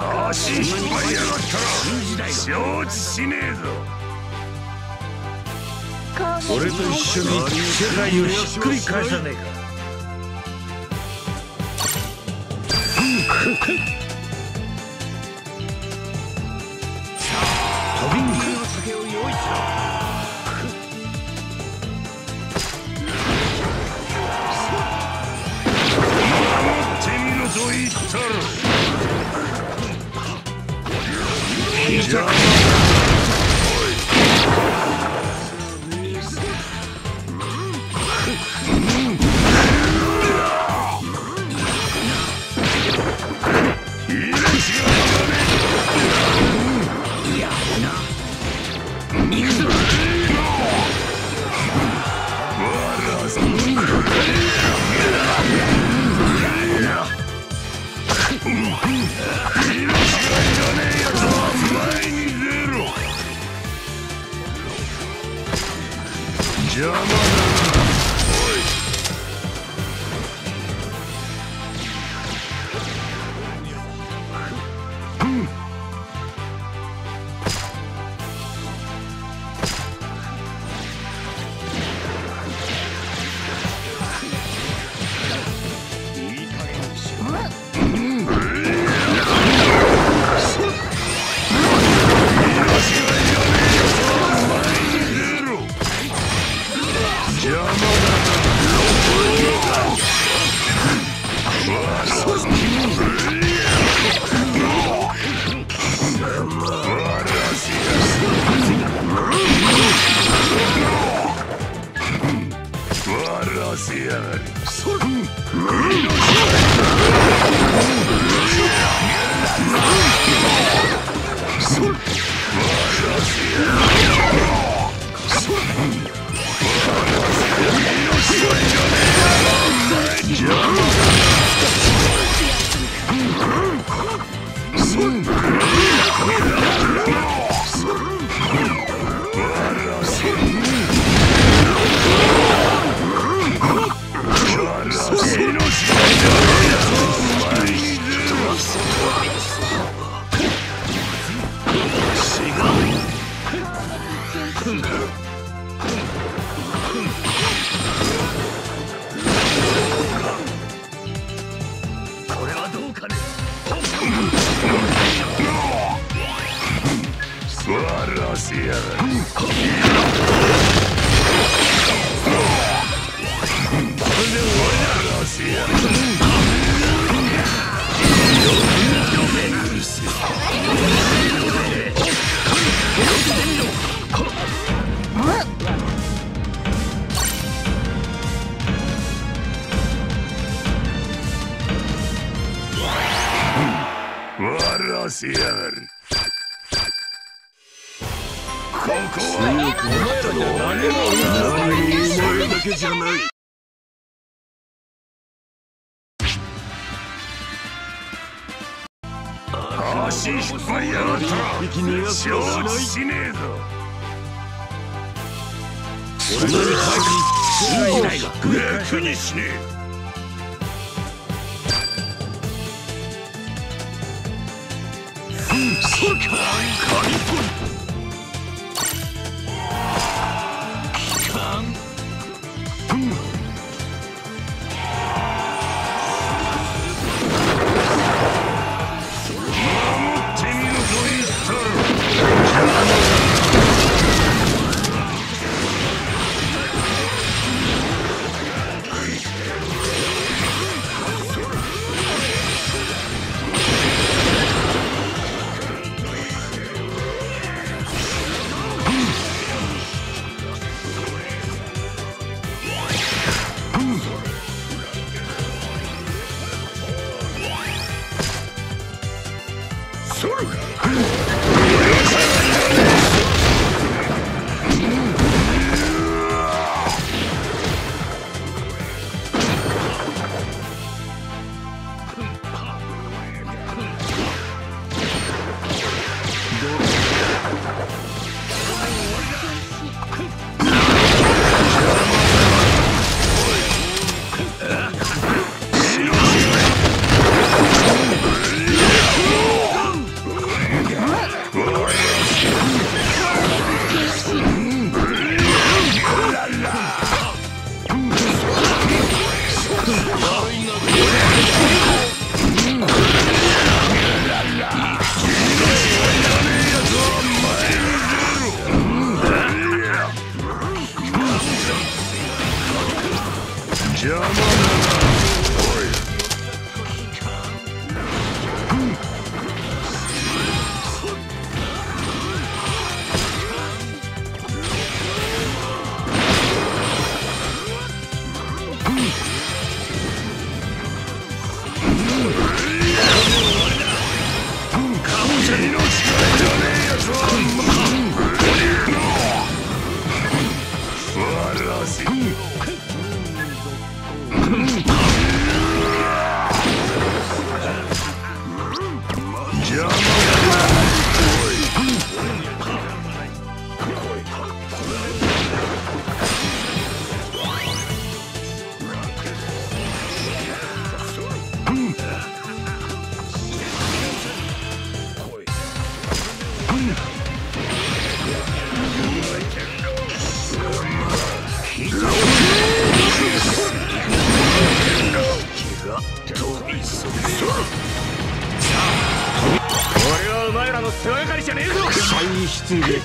足引っ張りやがったら承知しねえぞ。俺と一緒に世界をひっくり返さねえか。飛び抜けの酒を用意しろ。守ってみろと言ったろ。じゃあ邪魔だな。笑わせやがる。ここはお前だけじゃない。足引っ張りやがったら承知しねえぞ。俺のに楽にしねえ。そうか、神ポイント。 世話係じゃねえぞ。 再出撃。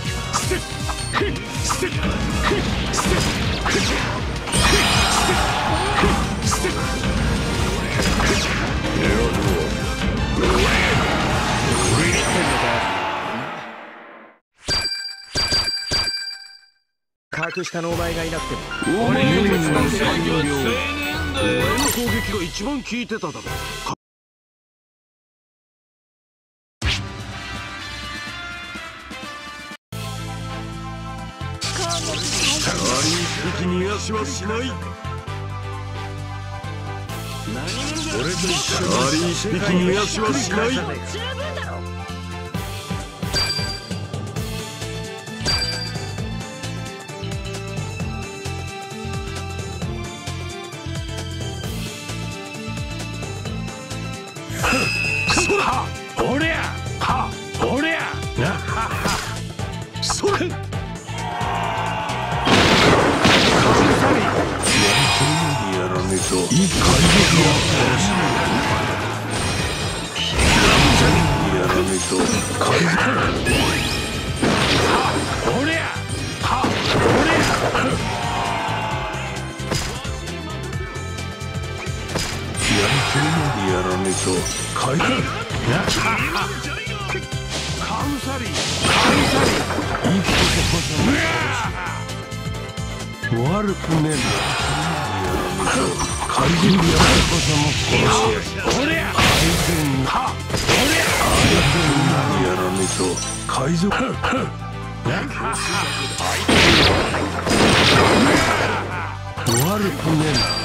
格下のお前がいなくてもお前の決断 2000 性は秒。 青年だよ。 俺の攻撃が一番効いてただろ。一匹逃がしはしない。俺と一緒に一匹逃がしはしない。そらおりゃはおりゃなははそれやらねえといい感じだ。やらねえと海賊おりゃはおりゃやらねえと海賊カウサリ生きてこそ悪くねえな。海軍やらこそも殺しておりゃ海軍はおりゃやらねえと海賊悪くねえな。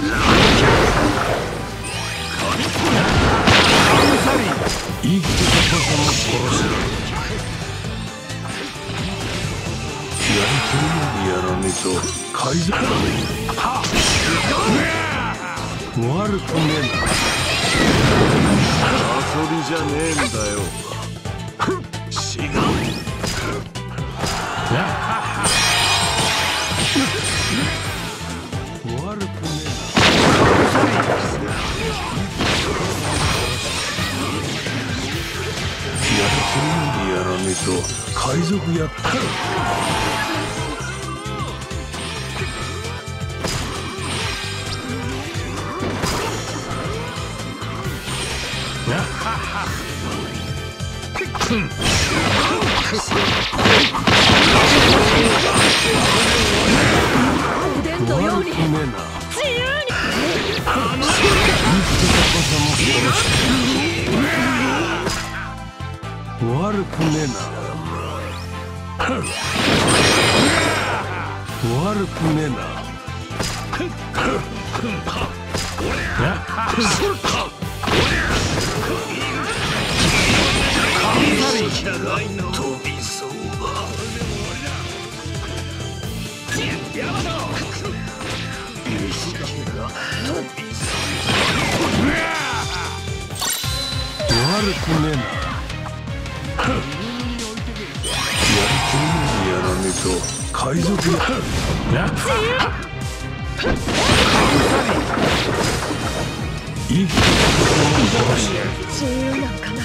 生きてこそも殺してやらねえと海賊悪くねえな。遊びじゃねえんだよ。違う。悪くねえな。やらねえと海賊やったら伝統ように自由に悪くねえな。悪くねえな。飛びそうだ。悪くねえな。やらねえと海賊や生きて自由なんかない。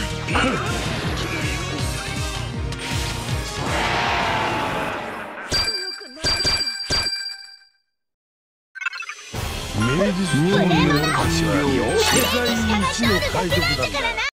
明治日本の勝ちは世界一の海賊団だ。